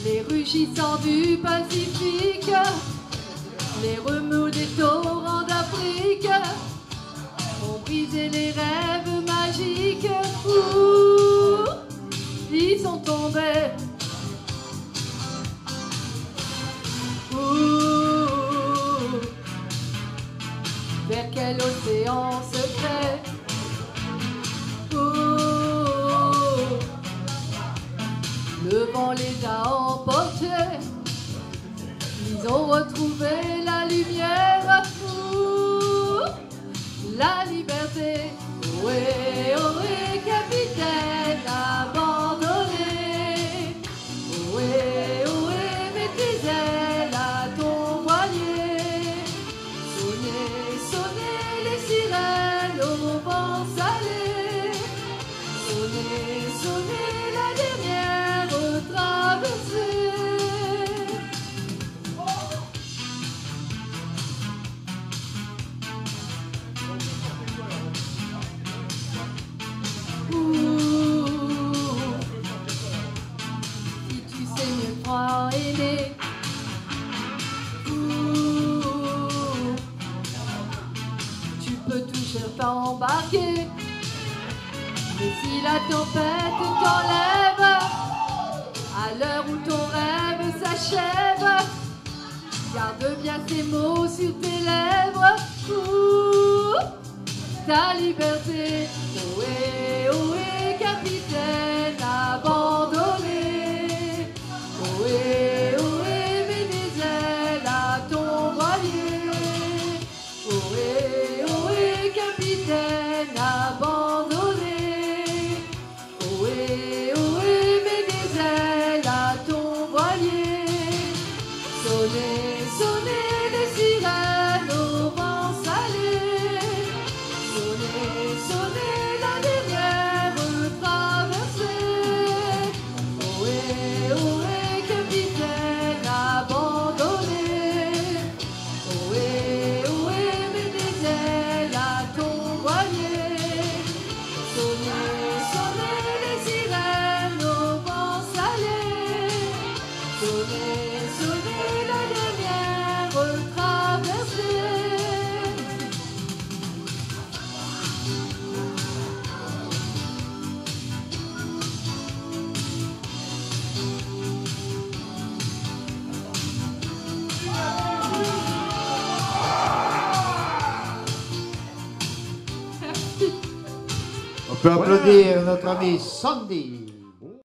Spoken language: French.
Les rugissants du Pacifique, les remous des torrents d'Afrique ont brisé les rêves magiques. Ouh, ils sont tombés. Ouh, vers quel océan secret? Ouh, le vent les a emportés. Ils ont retrouvé la lumière, ouh, la liberté. Ohé, ohé, capitaine abandonné. Ohé, ohé, mets tes ailes à ton voilier. Sonnez, sonnez les sirènes au vent salé. Sonnez, sonnez la dernière traversée. Si tu sais mieux croire aimer. Tu peux toujours t'embarquer. Mais si la tempête t'enlève, à l'heure où ton rêve s'achève, garde bien ces mots sur tes lèvres. Ouh, ta liberté. Ohé, ohé, capitaine abandonné. Ohé, ohé, mets des ailes à ton voilier. Ohé, ohé, capitaine abandonné. Ohé, ohé, mets des ailes à ton voilier. Sonnez, sonnez les sirènes au vent salé. Sonnez, sonnez la dernière traversée. Ohé, ohé, capitaine abandonné. Ohé, ohé, mets des ailes à ton voilier. Sonnez, sonnez les sirènes au vent salé. Sonnez, sonnez la dernière traversée. On peut applaudir notre ami Sandy.